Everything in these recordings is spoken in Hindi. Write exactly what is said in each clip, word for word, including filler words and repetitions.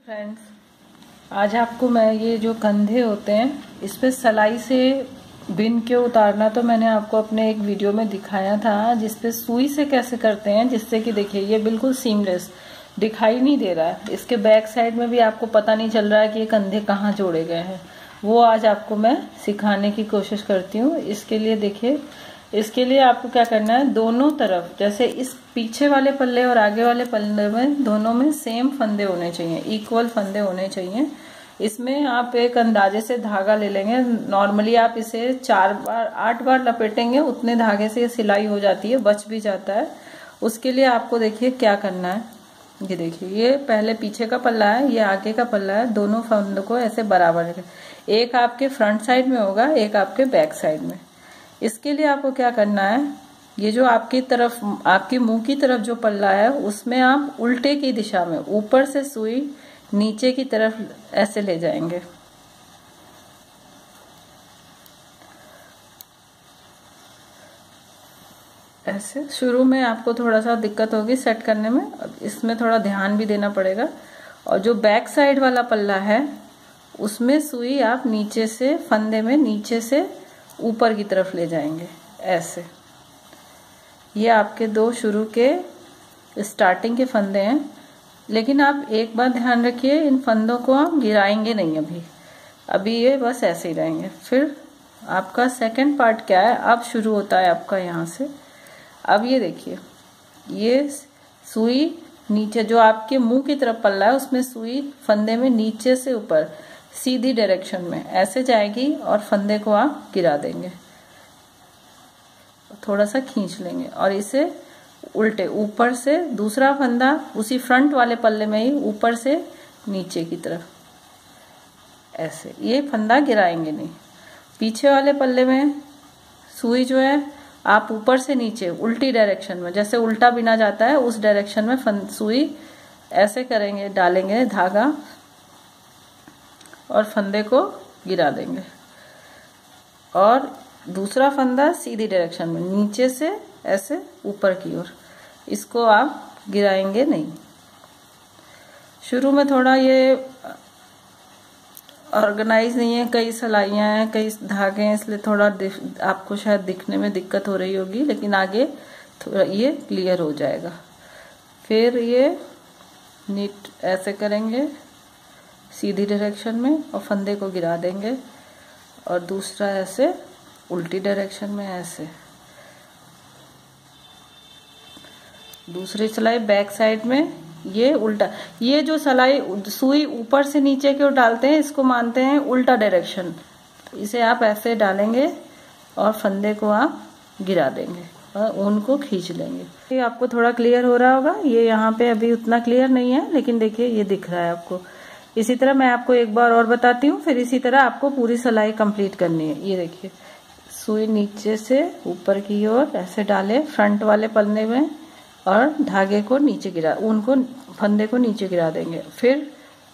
फ्रेंड्स, आज आपको मैं ये जो कंधे होते हैं इस पे सिलाई से बिन के उतारना तो मैंने आपको अपने एक वीडियो में दिखाया था, जिस पे सुई से कैसे करते हैं, जिससे कि देखिए ये बिल्कुल सीमलेस दिखाई नहीं दे रहा है। इसके बैक साइड में भी आपको पता नहीं चल रहा है कि ये कंधे कहाँ जोड़े गए हैं। वो आज आपको मैं सिखाने की कोशिश करती हूँ। इसके लिए देखिए, इसके लिए आपको क्या करना है, दोनों तरफ जैसे इस पीछे वाले पल्ले और आगे वाले पल्ले में दोनों में सेम फंदे होने चाहिए, इक्वल फंदे होने चाहिए। इसमें आप एक अंदाजे से धागा ले लेंगे। नॉर्मली आप इसे चार बार आठ बार लपेटेंगे, उतने धागे से सिलाई हो जाती है, बच भी जाता है। उसके लिए आपको देखिए क्या करना है। ये देखिए, ये पहले पीछे का पल्ला है, ये आगे का पल्ला है। दोनों फंदों को ऐसे बराबर, एक आपके फ्रंट साइड में होगा, एक आपके बैक साइड में। इसके लिए आपको क्या करना है, ये जो आपकी तरफ आपके मुंह की तरफ जो पल्ला है उसमें आप उल्टे की दिशा में ऊपर से सुई नीचे की तरफ ऐसे ले जाएंगे। ऐसे शुरू में आपको थोड़ा सा दिक्कत होगी सेट करने में, इसमें थोड़ा ध्यान भी देना पड़ेगा। और जो बैक साइड वाला पल्ला है उसमें सुई आप नीचे से फंदे में नीचे से ऊपर की तरफ ले जाएंगे ऐसे। ये आपके दो शुरू के स्टार्टिंग के फंदे हैं, लेकिन आप एक बात ध्यान रखिए, इन फंदों को आप गिराएंगे नहीं अभी अभी ये बस ऐसे ही रहेंगे। फिर आपका सेकंड पार्ट क्या है, अब शुरू होता है आपका यहाँ से। अब ये देखिए, ये सुई नीचे जो आपके मुंह की तरफ पल्ला है उसमें सुई फंदे में नीचे से ऊपर सीधी डायरेक्शन में ऐसे जाएगी और फंदे को आप गिरा देंगे, थोड़ा सा खींच लेंगे और इसे उल्टे ऊपर से दूसरा फंदा उसी फ्रंट वाले पल्ले में ही ऊपर से नीचे की तरफ ऐसे, ये फंदा गिराएंगे नहीं। पीछे वाले पल्ले में सुई जो है आप ऊपर से नीचे उल्टी डायरेक्शन में, जैसे उल्टा बिना जाता है उस डायरेक्शन में फंद सुई ऐसे करेंगे, डालेंगे धागा और फंदे को गिरा देंगे। और दूसरा फंदा सीधी डायरेक्शन में नीचे से ऐसे ऊपर की ओर, इसको आप गिराएंगे नहीं। शुरू में थोड़ा ये ऑर्गेनाइज नहीं है, कई सिलाइयाँ हैं, कई धागे हैं, इसलिए थोड़ा आपको शायद दिखने में दिक्कत हो रही होगी, लेकिन आगे थोड़ा ये क्लियर हो जाएगा। फिर ये नीट ऐसे करेंगे सीधी डायरेक्शन में और फंदे को गिरा देंगे, और दूसरा ऐसे उल्टी डायरेक्शन में ऐसे। दूसरी सिलाई बैक साइड में ये उल्टा, ये जो सिलाई सुई ऊपर से नीचे की ओर डालते हैं इसको मानते हैं उल्टा डायरेक्शन। इसे आप ऐसे डालेंगे और फंदे को आप गिरा देंगे और ऊन को खींच लेंगे। ये आपको थोड़ा क्लियर हो रहा होगा, ये यहाँ पे अभी उतना क्लियर नहीं है, लेकिन देखिए ये दिख रहा है आपको। इसी तरह मैं आपको एक बार और बताती हूँ, फिर इसी तरह आपको पूरी सिलाई कंप्लीट करनी है। ये देखिए, सुई नीचे से ऊपर की ओर ऐसे डाले फ्रंट वाले पल्ले में और धागे को नीचे गिरा, ऊन को फंदे को नीचे गिरा देंगे। फिर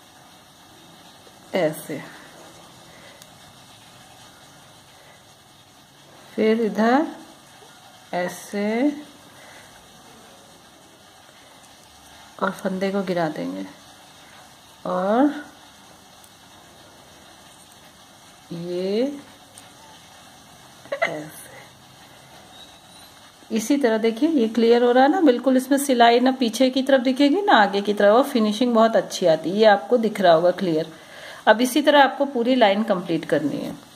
ऐसे, फिर इधर ऐसे और फंदे को गिरा देंगे और ये ऐसे। इसी तरह देखिए, ये क्लियर हो रहा है ना बिल्कुल। इसमें सिलाई ना पीछे की तरफ दिखेगी ना आगे की तरफ, और फिनिशिंग बहुत अच्छी आती है, ये आपको दिख रहा होगा क्लियर। अब इसी तरह आपको पूरी लाइन कंप्लीट करनी है।